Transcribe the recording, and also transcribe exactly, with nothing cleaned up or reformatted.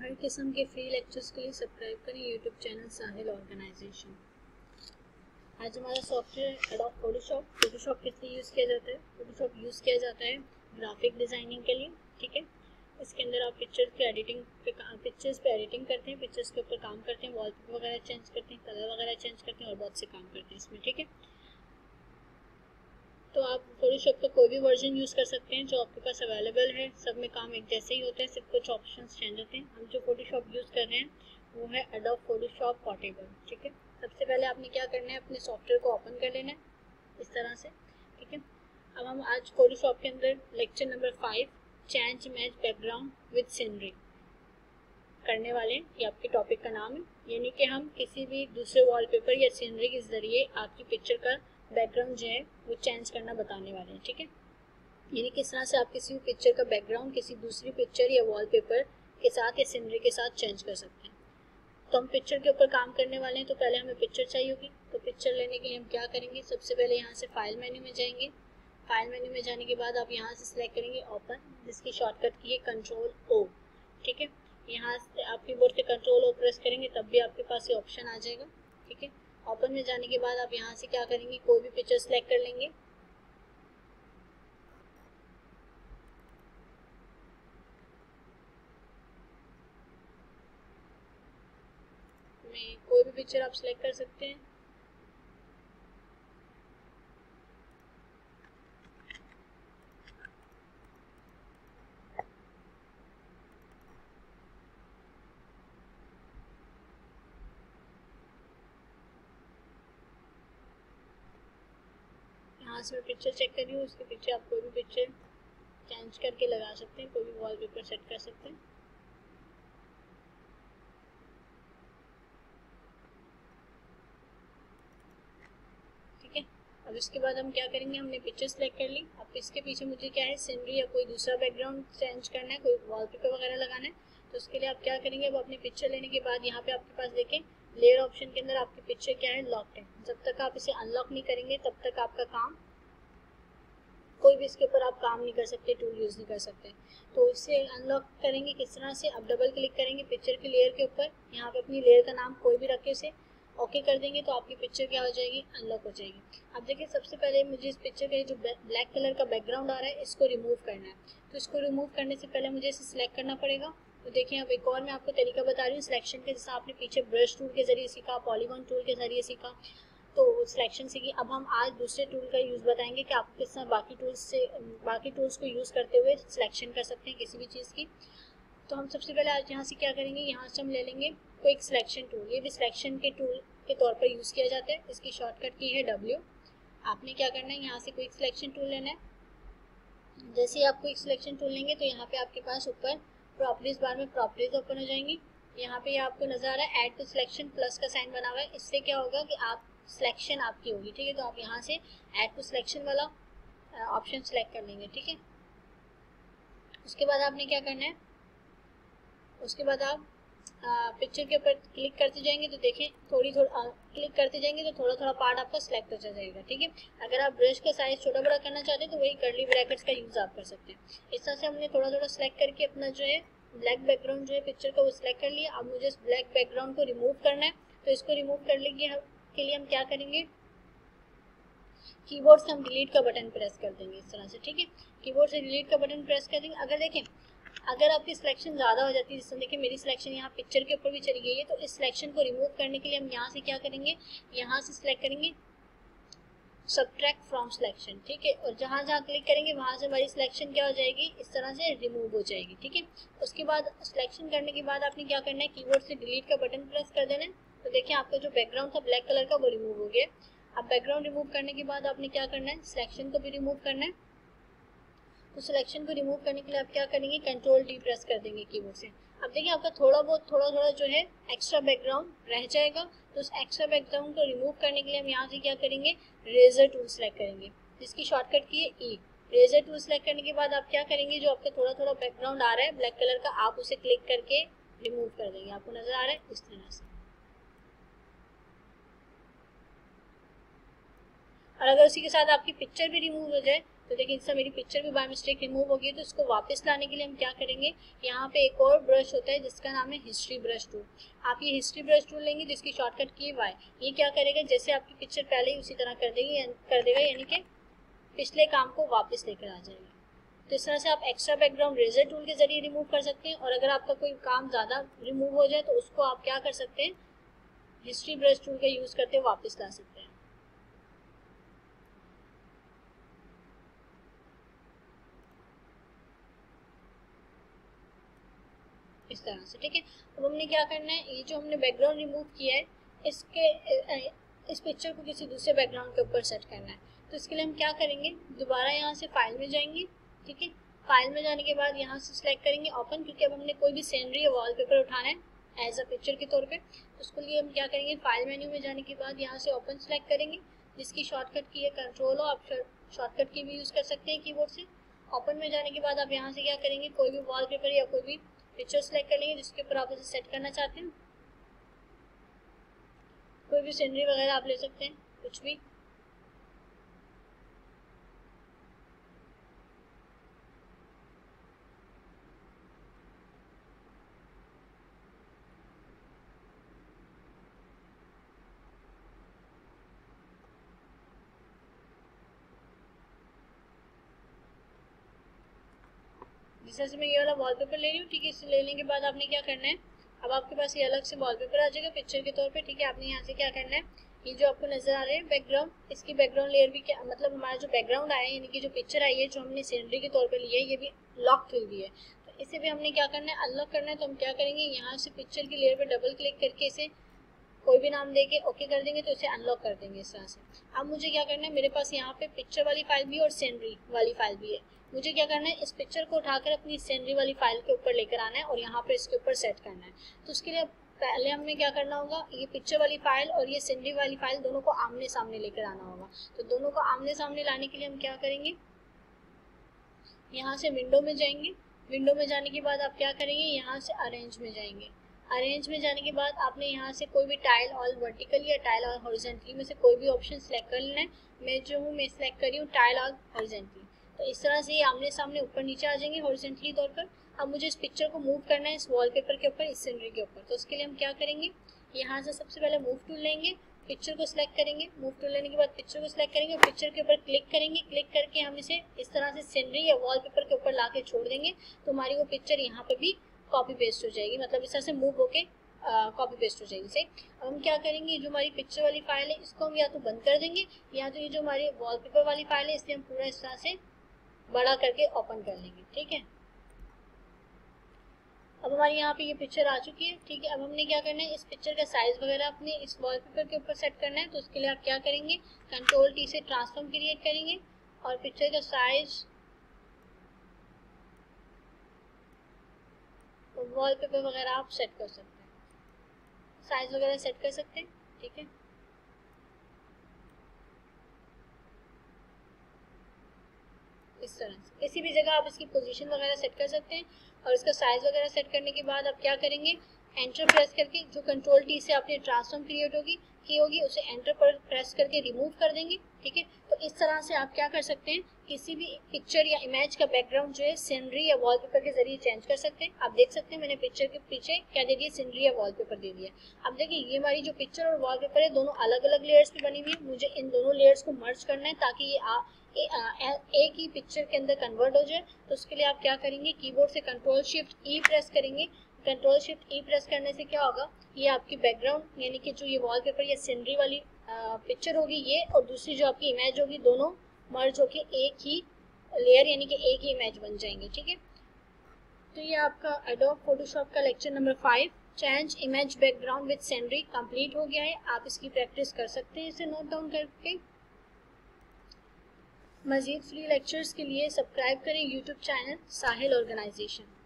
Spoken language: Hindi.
हर किस्म के फ्री लेक्चर्स के लिए सब्सक्राइब करें यूट्यूब चैनल साहिल ऑर्गेनाइजेशन। आज हमारा सॉफ्टवेयर एडोब फोटोशॉप। फोटोशॉप किस लिए यूज़ किया जाता है? फोटोशॉप यूज़ किया जाता है ग्राफिक डिज़ाइनिंग के लिए। ठीक है, इसके अंदर आप पिक्चर्स की एडिटिंग पे पिक्चर्स पे एडिटिंग करते हैं, पिक्चर्स के ऊपर काम करते हैं, वॉलपेपर वगैरह चेंज करते हैं, कलर वगैरह चेंज करते हैं और बहुत से काम करते हैं इसमें। ठीक है, तो आप फोटोशॉप का कोई भी वर्जन यूज़ कर सकते हैं जो आपके पास अवेलेबल है। सब में काम एक जैसे ही होते हैं, सिर्फ कुछ ऑप्शंस चेंज होते हैं। हम जो फोटोशॉप यूज़ कर रहे हैं वो है एडोब फोटोशॉप पोर्टेबल। ठीक है, सबसे पहले आपने क्या करना है, अपने सॉफ्टवेयर को ओपन कर लेना है इस तरह से। ठीक है, अब हम आज फोटोशॉप के अंदर lecture number five change image background with scenery करने वाले हैं। ये आपके टॉपिक का नाम है, यानी कि हम किसी भी दूसरे वॉलपेपर या सीनरी के जरिए आपकी पिक्चर का बैकग्राउंड जो है वो चेंज करना बताने वाले हैं। ठीक है, यानी किस तरह से आप किसी भी पिक्चर का बैकग्राउंड किसी दूसरी पिक्चर या वॉलपेपर के साथ या सीनरी के साथ चेंज कर सकते हैं। तो हम पिक्चर के ऊपर काम करने वाले हैं, तो पहले हमें पिक्चर चाहिए होगी। तो पिक्चर लेने के लिए हम क्या करेंगे, सबसे पहले यहाँ से फाइल मेन्यू में जाएंगे। फाइल मेन्यू में जाने के बाद आप यहाँ से सिलेक्ट करेंगे ओपन, जिसकी शॉर्टकट की है कंट्रोल ओ। ठीक है, यहाँ से आप कीबोर्ड से कंट्रोल ओ प्रेस करेंगे तब भी आपके पास ये ऑप्शन आ जाएगा। ठीक है, ओपन में जाने के बाद आप यहाँ से क्या करेंगे, कोई भी पिक्चर सेलेक्ट कर लेंगे। में कोई भी पिक्चर आप सेलेक्ट कर सकते हैं। यहाँ से मैं पिक्चर चेक कर रही हूँ, उसके पीछे आप कोई भी पिक्चर चेंज करके लगा सकते हैं, कोई भी वॉलपेपर सेट कर सकते हैं। ठीक है, अब इसके बाद हम क्या करेंगे, हमने पिक्चर सेलेक्ट कर ली। अब इसके पीछे मुझे क्या है, सीनरी या कोई दूसरा बैकग्राउंड चेंज करना है, कोई वॉलपेपर वगैरह लगाना है। तो उसके लिए आप क्या करेंगे, अब अपनी पिक्चर लेने के बाद यहाँ पे आपके पास देखें लेयर ऑप्शन के अंदर आपकी पिक्चर क्या है, लॉक्ड है। जब तक आप इसे अनलॉक नहीं करेंगे तब तक आपका काम कोई भी इसके ऊपर आप काम नहीं कर सकते, टूल यूज़ नहीं कर सकते। तो इसे अनलॉक करेंगे किस तरह से, अब डबल क्लिक करेंगे पिक्चर की लेयर के ऊपर, यहाँ पे अपनी लेयर का नाम कोई भी रख के उसे ओके कर देंगे तो आपकी पिक्चर क्या हो जाएगी, अनलॉक हो जाएगी। अब देखिए सबसे पहले मुझे इस पिक्चर का जो ब्लैक कलर का बैकग्राउंड आ रहा है इसको रिमूव करना है। तो इसको रिमूव करने से पहले मुझे इसे सिलेक्ट करना पड़ेगा। तो देखिए अब एक और मैं आपको तरीका बता रही हूँ सिलेक्शन के, जैसा आपने पीछे ब्रश टूल के जरिए सीखा, पॉलीगॉन टूल के जरिए सीखा, तो सिलेक्शन सीखी। अब हम आज दूसरे टूल का यूज़ बताएंगे कि आप किस तरह बाकी टूल्स से बाकी टूल्स को यूज़ करते हुए सिलेक्शन कर सकते हैं किसी भी चीज़ की। तो हम सबसे पहले आज यहाँ से क्या करेंगे, यहाँ से हम ले लेंगे क्विक सिलेक्शन टूल। ये भी सिलेक्शन के टूल के तौर पर यूज़ किया जाता है। इसकी शॉर्टकट की है डब्ल्यू। आपने क्या करना है, यहाँ से क्विक सिलेक्शन टूल लेना है। जैसे ही आप क्विक सिलेक्शन टूल लेंगे तो यहाँ पे आपके पास ऊपर प्रॉपर्टीज बार में प्रॉपर्टीज ओपन हो जाएंगी। यहाँ पे आपको नजर आ रहा है ऐड टू सिलेक्शन प्लस का साइन बना हुआ है। इससे क्या होगा कि आप सिलेक्शन आपकी होगी। ठीक है, तो आप यहाँ से ऐड टू सिलेक्शन वाला ऑप्शन सेलेक्ट कर लेंगे। ठीक है, उसके बाद आपने क्या करना है, उसके बाद आप पिक्चर के ऊपर क्लिक करते जाएंगे तो देखें थोड़ी थोड़ा क्लिक करते जाएंगे तो थोड़ा थोड़ा पार्ट आपका सिलेक्ट होता जाएगा। ठीक है, अगर आप ब्रश का साइज छोटा बड़ा करना चाहते हैं तो वही कर्ली ब्रैकेट्स का यूज़ आप कर सकते हैं। इस तरह से हमने थोड़ा थोड़ा सिलेक्ट करके अपना जो है ब्लैक बैकग्राउंड जो है पिक्चर का वो सिलेक्ट कर लिया। अब मुझे इस ब्लैक बैकग्राउंड को रिमूव करना है, तो इसको रिमूव करने के लिए हम क्या करेंगे, कीबोर्ड से हम डिलीट का बटन प्रेस कर देंगे इस तरह से। ठीक है, कीबोर्ड से डिलीट का बटन प्रेस कर देंगे। अगर देखें अगर आपकी सिलेक्शन ज़्यादा हो जाती है, जैसे देखिए मेरी सिलेक्शन यहाँ पिक्चर के ऊपर भी चली गई है, तो इस सिलेक्शन को रिमूव करने के लिए हम यहाँ से क्या करेंगे, यहाँ से सिलेक्ट करेंगे सब्ट्रैक्ट फ्रॉम सिलेक्शन। ठीक है, और जहाँ जहाँ क्लिक करेंगे वहाँ से हमारी सिलेक्शन क्या हो जाएगी, इस तरह से रिमूव हो जाएगी। ठीक है, उसके बाद सिलेक्शन करने के बाद आपने क्या करना है, कीबोर्ड से डिलीट का बटन प्रेस कर देना है। तो देखिए आपका जो बैकग्राउंड था ब्लैक कलर का वो रिमूव हो गया। अब बैकग्राउंड रिमूव करने के बाद आपने क्या करना है, सिलेक्शन को भी रिमूव करना है। तो सिलेक्शन को रिमूव करने के लिए आप क्या करेंगे, कंट्रोल डी प्रेस कर देंगे कीबोर्ड से। अब देखिए आपका थोड़ा बहुत थोड़ा थोड़ा जो है एक्स्ट्रा बैकग्राउंड रह जाएगा। तो उस एक्स्ट्रा बैकग्राउंड को रिमूव करने के लिए हम यहाँ से क्या करेंगे, रेजर टूल सेलेक्ट करेंगे, जिसकी शॉर्टकट की है ई। रेजर टूल सेलेक्ट करने के बाद आप क्या करेंगे, जो आपका थोड़ा थोड़ा बैकग्राउंड आ रहा है ब्लैक कलर का, आप उसे क्लिक करके रिमूव कर देंगे। आपको नजर आ रहा है इस तरह से। और अगर उसी के साथ आपकी पिक्चर भी रिमूव हो जाए तो देखिए इससे मेरी पिक्चर भी बाय मिस्टेक रिमूव हो गई। तो इसको वापस लाने के लिए हम क्या करेंगे, यहाँ पे एक और ब्रश होता है जिसका नाम है हिस्ट्री ब्रश टूल। आप ये हिस्ट्री ब्रश टूल लेंगे जिसकी शॉर्टकट की वाई। ये क्या करेगा, जैसे आपकी पिक्चर पहले ही उसी तरह कर देगी कर देगा यानी कि पिछले काम को वापस लेकर आ जाएगा। तो इस तरह से आप एक्स्ट्रा बैकग्राउंड रेजर टूल के जरिए रिमूव कर सकते हैं। और अगर आपका कोई काम ज़्यादा रिमूव हो जाए तो उसको आप क्या कर सकते हैं, हिस्ट्री ब्रश टूल का यूज़ करते हुए वापस ला सकते हैं। इस तरह से, ठीक है। अब हमने क्या करना है, ये जो हमने बैकग्राउंड रिमूव किया है इसके इस पिक्चर को किसी दूसरे बैकग्राउंड के ऊपर सेट करना है। तो इसके लिए हम क्या करेंगे, दोबारा यहाँ से फाइल में जाएंगे, ठीक है। फाइल में जाने के बाद यहाँ से सिलेक्ट करेंगे ओपन, क्योंकि अब हमने कोई भी सीनरी या वॉलपेपर उठाना है एज अ पिक्चर के तौर पे। उसके लिए हम क्या करेंगे, फाइल मेन्यू में जाने के बाद यहाँ से ओपन सेलेक्ट करेंगे, जिसकी शॉर्टकट की है कंट्रोल हो, आप शॉर्टकट की भी यूज़ कर सकते हैं कीबोर्ड से। ओपन में जाने के बाद आप यहाँ से क्या करेंगे, कोई भी वॉलपेपर या कोई भी पिक्चर सेलेक्ट कर लेंगे जिसके ऊपर आप इसे सेट करना चाहते हैं। कोई भी सीनरी वगैरह आप ले सकते हैं, कुछ भी। जैसे से मैं ये वाला वॉलपेपर ले रही हूँ, ठीक है। इसे लेने के बाद आपने क्या करना है, अब आपके पास ये अलग से वॉलपेपर आ जाएगा पिक्चर के तौर पे, ठीक है। आपने यहाँ से क्या करना है, ये जो आपको नजर आ रहे हैं बैकग्राउंड, इसकी बैकग्राउंड लेयर भी क्या मतलब हमारा जो बैकग्राउंड आया है यानी कि जो पिक्चर आई है जो हमने सीनरी के तौर पे ली है, ये भी लॉक हुई हुई है। तो इसे भी हमने क्या करना है, अनलॉक करना है। तो हम क्या करेंगे, यहाँ से पिक्चर की लेयर पे डबल क्लिक करके इसे कोई भी नाम देके ओके कर देंगे तो इसे अनलॉक कर देंगे इस तरह से। अब मुझे क्या करना है, मेरे पास यहाँ पे पिक्चर वाली फाइल भी और सीनरी वाली फाइल भी है। मुझे क्या करना है, इस पिक्चर को उठाकर अपनी सीनरी वाली फाइल के ऊपर लेकर आना है और यहाँ पे इसके ऊपर सेट करना है। तो उसके लिए पहले हमें क्या करना होगा, ये पिक्चर वाली फाइल और ये सीनरी वाली फाइल दोनों को आमने सामने लेकर आना होगा। तो दोनों को आमने सामने लाने के लिए हम क्या करेंगे, यहाँ से विंडो में जाएंगे। विंडो में जाने के बाद आप क्या करेंगे, यहाँ से अरेंज में जाएंगे। अरेंज में जाने के बाद आपने यहाँ से कोई भी टाइल ऑल वर्टिकल या टाइल ऑल हॉरिजॉन्टली में से कोई भी ऑप्शन सेलेक्ट कर लेना है। मैं जो हूँ मैं सिलेक्ट करी हूँ टाइल ऑल हॉरिजॉन्टली। तो इस तरह से ये आमने सामने ऊपर नीचे आ जाएंगे हॉरिजॉन्टली तौर पर। अब मुझे इस पिक्चर को मूव करना है इस वॉलपेपर के ऊपर, इस सीनरी के ऊपर। तो उसके लिए हम क्या करेंगे, यहाँ से सबसे पहले मूव टूल लेंगे, पिक्चर को सिलेक्ट करेंगे। मूव टूल लेने के बाद पिक्चर को सिलेक्ट करेंगे, पिक्चर के ऊपर क्लिक करेंगे। क्लिक करके हम इसे इस तरह से सीनरी या वॉलपेपर के ऊपर ला के छोड़ देंगे तो हमारी वो पिक्चर यहाँ पर भी कॉपी पेस्ट हो जाएगी, मतलब इस तरह से मूव होके कॉपी पेस्ट हो जाएगी से। अब हम क्या करेंगे, जो हमारी पिक्चर वाली फाइल है इसको हम या तो बंद कर देंगे, या तो ये जो हमारी वॉलपेपर वाली फाइल है इसे हम पूरा इस तरह से बड़ा करके ओपन कर लेंगे, ठीक है। अब हमारी यहाँ पे ये पिक्चर आ चुकी है, ठीक है। अब हमने क्या करना है, इस पिक्चर का साइज वगैरह अपने इस वॉलपेपर के ऊपर सेट करना है। तो उसके लिए आप क्या करेंगे, कंट्रोल टी से ट्रांसफॉर्म क्रिएट करेंगे और पिक्चर का साइज वॉलपेपर वगैरह आप सेट कर सकते हैं, साइज वगैरह सेट कर सकते हैं, ठीक है। इस तरह से किसी भी जगह आप इसकी पोजीशन वगैरह सेट कर सकते हैं। और इसका साइज वगैरह सेट करने के बाद आप क्या करेंगे, एंटर प्रेस करके जो कंट्रोल टी से आपने ट्रांसफॉर्म क्रिएट होगी की होगी उसे एंटर पर प्रेस करके रिमूव कर देंगे, ठीक है। तो इस तरह से आप क्या कर सकते हैं, किसी भी पिक्चर या इमेज का बैकग्राउंड जो है सीनरी या वॉलपेपर के जरिए चेंज कर सकते हैं। आप देख सकते हैं मैंने पिक्चर के पीछे क्या दे दिया, सीनरी या वॉलपेपर दे दिया। अब देखिए ये हमारी जो पिक्चर और वॉलपेपर है दोनों अलग अलग लेयर्स की बनी हुई है। मुझे इन दोनों लेयर्स को मर्ज करना है ताकि ये आ, ए, आ, एक ही पिक्चर के अंदर कन्वर्ट हो जाए। तो उसके लिए आप क्या करेंगे, कीबोर्ड से कंट्रोल शिफ्ट ई प्रेस करेंगे। कंट्रोल शिफ्ट ई प्रेस करने से क्या होगा, ये आपकी बैकग्राउंड यानी कि जो ये वॉलपेपर या सीनरी वाली पिक्चर होगी ये और दूसरी जो आपकी इमेज होगी दोनों मर्ज होके एक ही लेयर यानी कि एक ही इमेज बन जाएंगे, ठीक है। तो ये आपका एडोब फोटोशॉप का lecture number five change image background with scenery complete हो गया है। आप इसकी प्रैक्टिस कर सकते हैं इसे नोट डाउन करके। मजीद फ्री लेक्चर्स के लिए सब्सक्राइब करें यूट्यूब चैनल साहिल ऑर्गेनाइजेशन।